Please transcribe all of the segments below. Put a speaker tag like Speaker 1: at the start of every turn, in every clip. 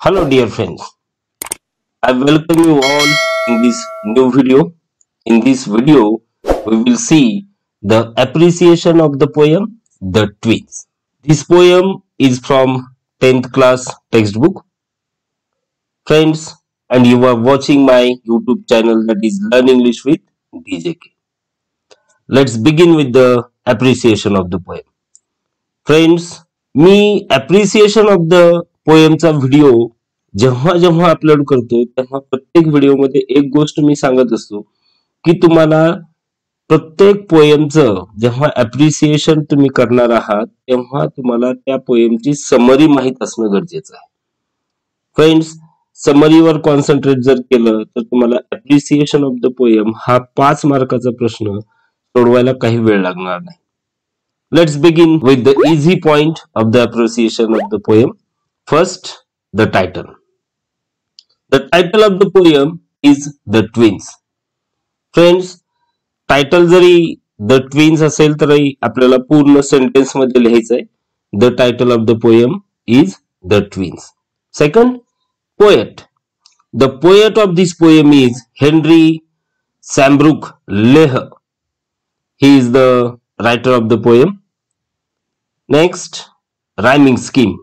Speaker 1: Hello dear friends, I welcome you all in this new video. In this video, we will see the appreciation of the poem The Twins. This poem is from 10th class textbook. Friends, and you are watching my YouTube channel that is Learn English with DJK. Let's begin with the appreciation of the poem. Friends, मी appreciation of the पोएमचा video जेव्हा जेव्हा upload करतो तेव्हा प्रत्येक व्हिडिओमध्ये एक गोष्ट मी सांगत असतो की तुम्हाला प्रत्येक पोएमचं जेव्हा अप्रिसिएशन तुम्ही करणार आहात तेव्हा तुम्हाला त्या पोएमची समरी माहित असणं गरजेचं आहे. फ्रेंड्स, समरीवर कॉन्सन्ट्रेट जर केलं तर तुम्हाला अप्रिसिएशन ऑफ द पोएम हा 5 मार्काचा प्रश्न सोडवायला काही वेळ लागणार नाही. Let's begin with the easy point of the appreciation of the poem. First, the title. The title of the poem is The Twins. Friends, title जरी The Twins असेल तरी आपल्याला पूर्ण सेंटेन्स मध्ये लिहायचं आहे. The title of the poem is The Twins. Second, poet. The poet of this poem is Henry Sambrook Leh. He is the writer of the poem. Next, rhyming scheme.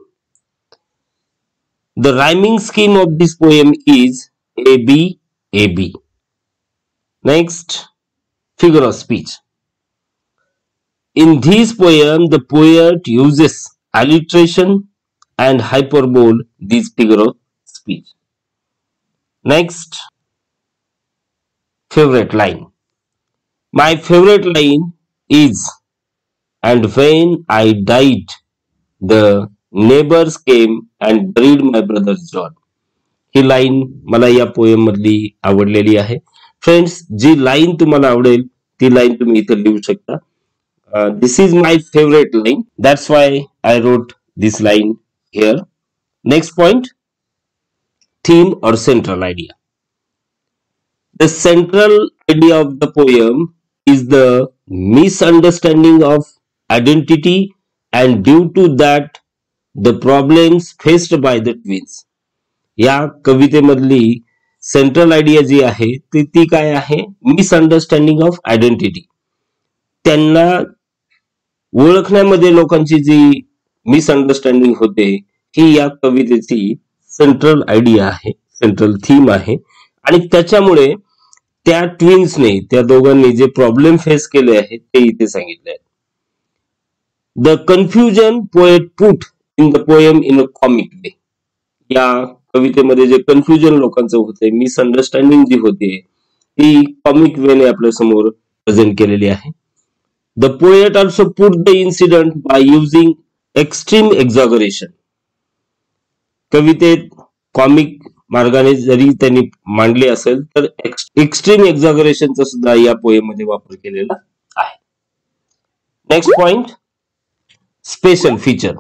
Speaker 1: The rhyming scheme of this poem is AB, AB. Next, figure of speech. In this poem, the poet uses alliteration and hyperbole, this figure of speech. Next, favorite line. My favorite line is, and when I died, the neighbors came and buried my brother John. ही line मला या poem मधली आवडलेली आहे. Friends, जी line तुम्हाला आवडेल ती line तुम्ही इथे लिहू शकता. This is my favourite line, that's why I wrote this line here. Next point, theme और central idea. The central idea of the poem is the misunderstanding of identity and due to that the problems faced by the twins. या कवितेमधली central idea जी आहे ती काय आहे? Misunderstanding of identity. त्यांना ओळखण्यामध्ये लोकांची जी मिसअंडरस्टँडिंग होते ही या कवितेची सेंट्रल आयडिया आहे, सेंट्रल थीम आहे. आणि त्याच्यामुळे त्या ट्विन्सने, त्या दोघांनी जे प्रॉब्लेम फेस केले आहेत ते इथे सांगितले आहेत. The confusion poet put in the poem in a comic way. या कवितेमध्ये जे कन्फ्युजन लोकांचं होते, मिसअंडरस्टँडिंग जी होते ती कॉमिक वेने आपल्या समोर प्रेझेंट केलेली आहे. The poet also put the incident by using extreme exaggeration. कवितेत कॉमिक मार्गाने जरी त्यांनी मांडले असेल तर एक्स्ट्रीम एक्झॅगरेशनचा सुद्धा या पोएम मध्ये वापर केलेला आहे. Next point, special feature.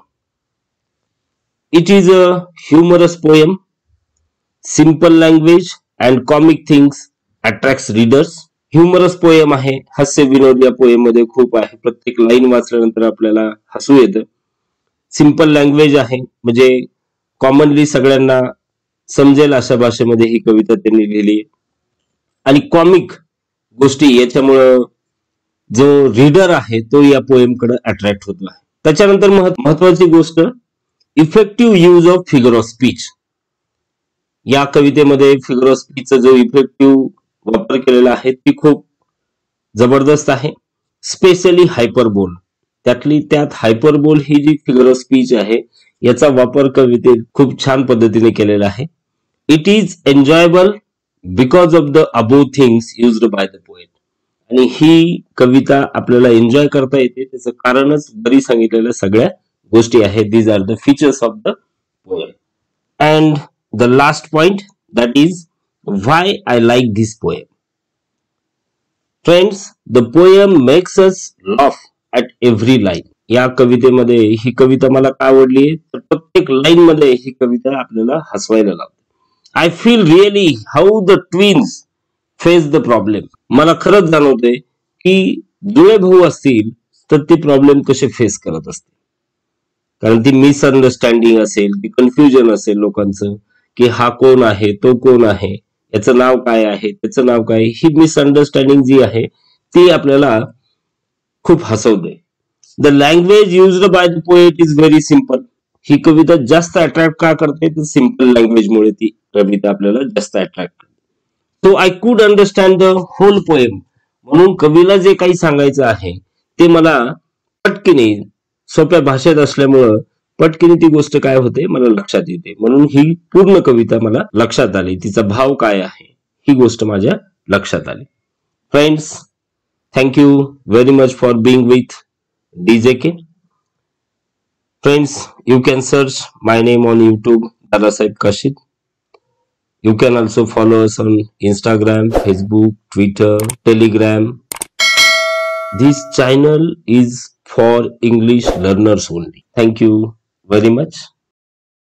Speaker 1: It is a humorous poem. Simple language and comic things attracts readers. Humorous poem आहे, हास्य विनोद या पोएम मध्ये खूप आहे. प्रत्येक लाईन वाचल्यानंतर आपल्याला हसू येतं. सिंपल लँग्वेज आहे, म्हणजे कॉमनली सगळ्यांना समजेल अशा भाषेमध्ये ही कविता त्यांनी लिहिली. आणि कॉमिक गोष्टी याच्यामुळं जो रीडर आहे तो या पोएम कडे अट्रॅक्ट होतो आहे. त्याच्यानंतर महत्वाची गोष्ट, effective use of figure of speech. या कवितेमध्ये फिगर ऑफ स्पीचचा जो इफेक्टिव्ह वापर केलेला आहे ती खूप जबरदस्त आहे. स्पेशली हायपरबोल, त्यातली त्यात हायपरबोल ही जी फिगर ऑफ स्पीच आहे याचा वापर कवितेत खूप छान पद्धतीने केलेला आहे. It is enjoyable because of the above things used by the poet. आणि ही कविता आपल्याला एन्जॉय करता येते त्याचं कारणच बरी सांगितलेल्या सगळ्या गोष्टी आहेत. These are the features of the poem. And the last point, that is why I like this poem. Friends, the poem makes us laugh at every line. या कवितेमध्ये ही कविता मला का आवडली तर प्रत्येक लाईन मध्ये ही कविता आपल्याला हसवायला लावते. I feel really how the twins face the problem. मला खरंच जाणवते की जुळे भाऊ असतील तर ते प्रॉब्लेम कसे फेस करत असतील. कारण ती मिसअंडरस्टँडिंग असेल, ती कन्फ्युजन असेल लोकांचं, की हा कोण आहे, तो कोण आहे, याचं नाव काय आहे, त्याचं नाव काय, ही मिसअंडरस्टँडिंग जी आहे ती आपल्याला खूप हसवते. The language used by the poet is very simple. ही कविता जास्त अट्रॅक्ट का करते तर सिम्पल लँग्वेजमुळे ती कविता आपल्याला जास्त अट्रॅक्ट करते. So I could understand the whole poem. म्हणून कवीला जे काही सांगायचं आहे ते मला पटकीने सोप्या भाषेत असल्यामुळं पटकीने ती गोष्ट काय होते मला लक्षात येते. म्हणून ही पूर्ण कविता मला लक्षात आली, तिचा भाव काय आहे ही गोष्ट माझ्या लक्षात आली. Friends, thank you very much for being with DJK. Friends, you can search my name on YouTube, Dadasaheb Kashid. You can also follow us on Instagram, Facebook, Twitter, Telegram. This channel is for English learners only. Thank you very much.